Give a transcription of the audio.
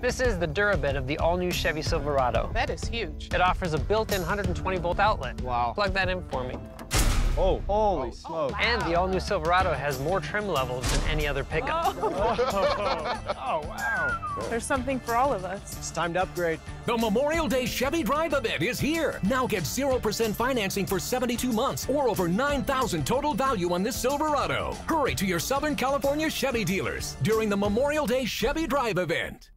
This is the Durabit of the all-new Chevy Silverado. That is huge. It offers a built-in 120-volt outlet. Wow. Plug that in for me. Oh, holy smoke. Wow. And the all-new Silverado has more trim levels than any other pickup. Oh, wow. There's something for all of us. It's time to upgrade. The Memorial Day Chevy Drive event is here. Now get 0% financing for 72 months or over $9,000 total value on this Silverado. Hurry to your Southern California Chevy dealers during the Memorial Day Chevy Drive event.